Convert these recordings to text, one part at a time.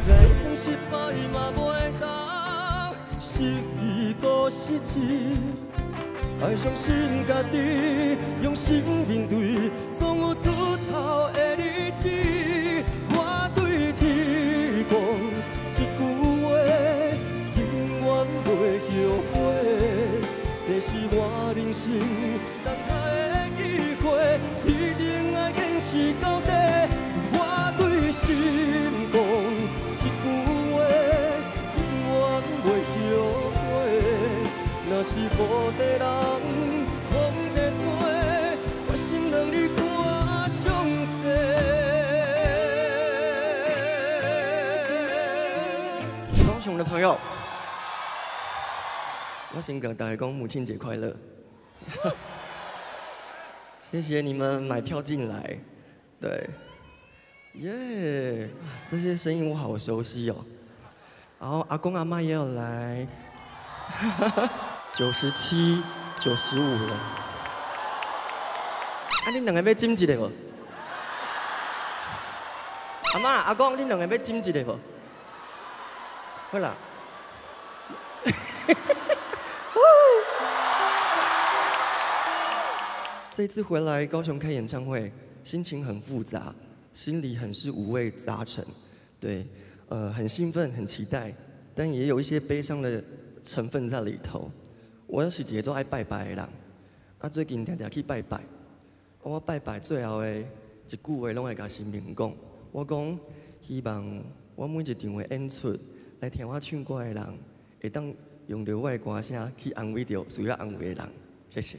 知算失败嘛袂当，失意搁失志。爱相信家己，用心面对，总有出头的日子。我对天讲一句话，永远袂后悔。这是我人生等待的机会，一定要坚持到底。我对心讲一句话，永远袂后悔。若是雨地人，风地吹，决心让你看上世。高雄的朋友，我先跟大家讲母亲节快乐。谢谢你们买票进来，对，耶，这些声音我好熟悉哦。然后阿公阿妈也有来。97、95了。啊，恁两个要斟一个无？阿妈、阿公，恁两个要斟一个无？好啦。这次回来高雄开演唱会，心情很复杂，心里很是五味杂陈。对，很兴奋，很期待，但也有一些悲伤的成分在里头。我是一个做爱拜拜的人，啊，最近常常去拜拜。我拜拜最后的一句话，拢会甲神明讲。我讲，希望我每一场的演出，来听我唱歌的人，会当用到我的歌声去安慰到需要安慰的人。谢谢。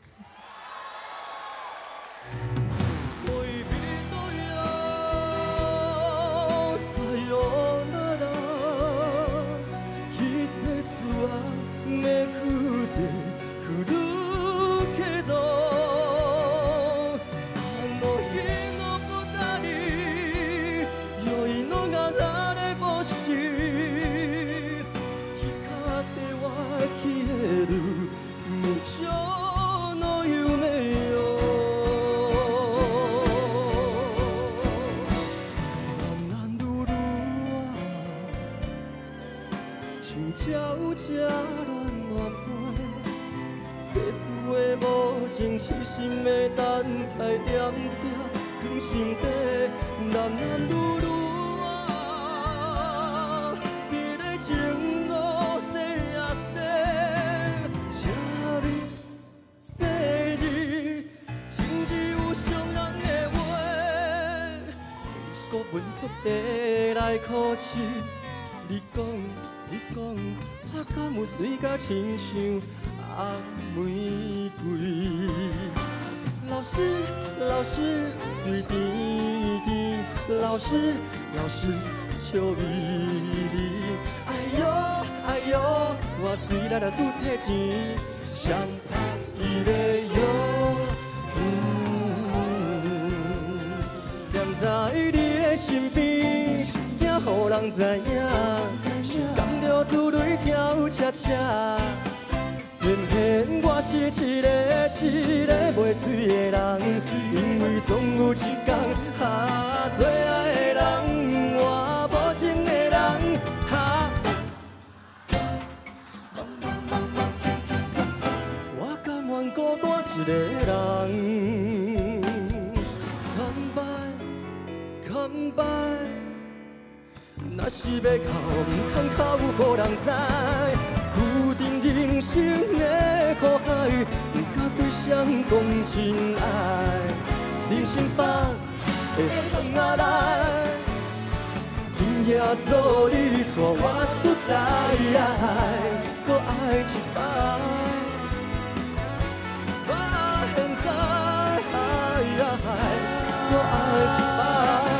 痴心的等待，点点藏心底，男男女女啊，伫咧情路洗啊洗，请你洗你，情只有伤人的话，搁问出地来哭泣。你讲，我敢有水甲亲像红玫瑰？老师，水甜甜，老师，笑眯眯。哎呦，我虽然啊出册钱，谁拍伊的药？踮在你的身边，惊予人知影，感到珠泪跳恰恰。偏偏我是一个袂醉的人，因为总有一天，最爱的人，我无情的人，我甘愿孤单一个人，坦白，若是要哭，唔通哭，予人知。固定人生的苦海，甲对谁讲真爱？人生百会放下来，今夜做你带我出来，搁爱一摆。我现在搁爱一摆。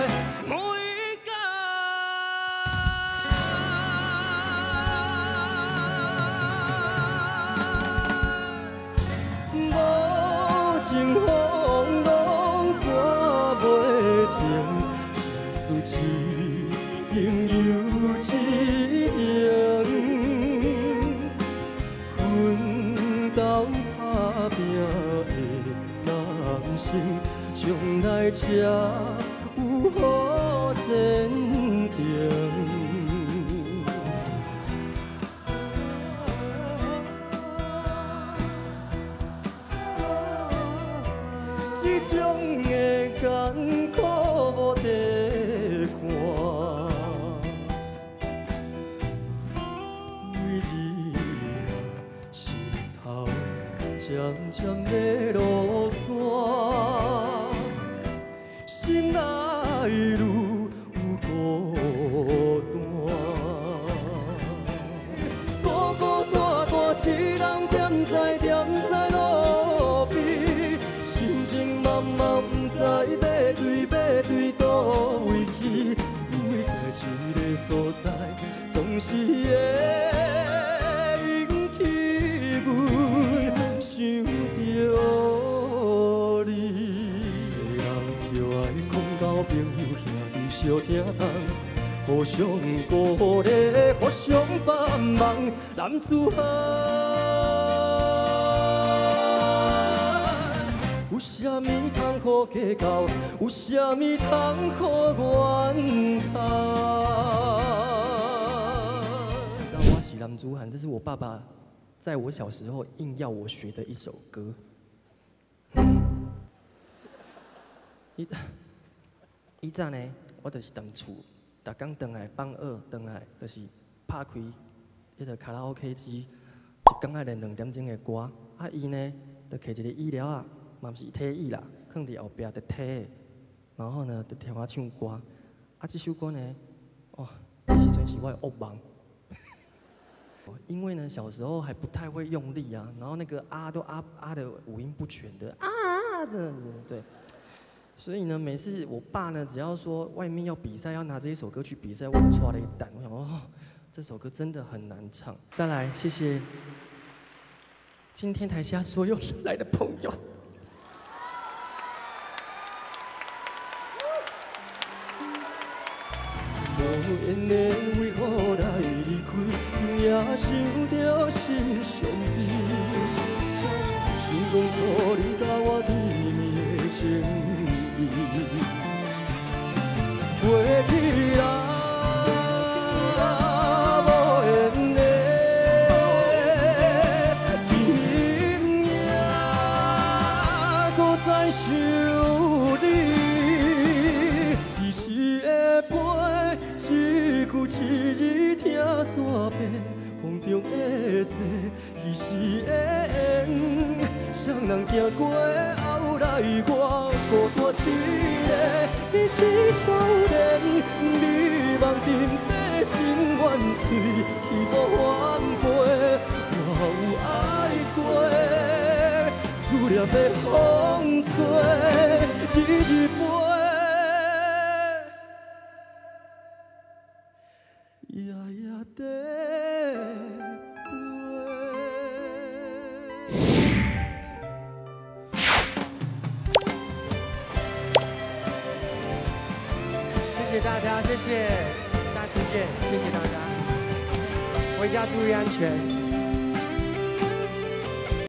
情风浪怎袂停？只是一朋友一定，奋斗打拼的人生，将来才有好前程。 渐渐的落山，心内愈有孤单。孤孤单单一人踮在路边，心情茫茫，不知要对倒位去，因为在一个所在，总是会。 想着你，做人着爱讲交朋友兄弟相疼痛，互相鼓励，互相帮忙，男子汉。有啥物通好计较？有啥物通好怨叹？我是男子汉，这是我爸爸。 在我小时候硬要我学的一首歌。以前呢，我就是踮厝，逐工回来放学回来，就是拍开迄个卡拉 OK 机，一工爱练2点钟的歌。啊，伊呢，就摕一个椅料啊，嘛是梯椅啦，放伫后壁就梯，然后呢，就听我唱歌。啊，这首歌呢，哦，迄时阵是我的噩梦。 因为呢，小时候还不太会用力啊，然后那个啊都啊的五音不全的啊，对，所以呢，每次我爸呢，只要说外面要比赛，要拿这一首歌去比赛，我就抓了一胆，我想哦，这首歌真的很难唱。再来，谢谢今天台下所有来的朋友。 无缘的为何来离开？也想着心伤悲。想讲错你甲我甜蜜的情意，过去啦无缘的，今夜搁再想你，其实会飞。 一句一字听山边，风中的雪，彼时的缘，谁人行过后来我孤单一个，你是少年，美梦沉底心愿碎，去无反背，我有爱过，思念的风吹，日日飞。 夜夜地飞。谢谢大家，谢谢，下次见，谢谢大家，回家注意安全。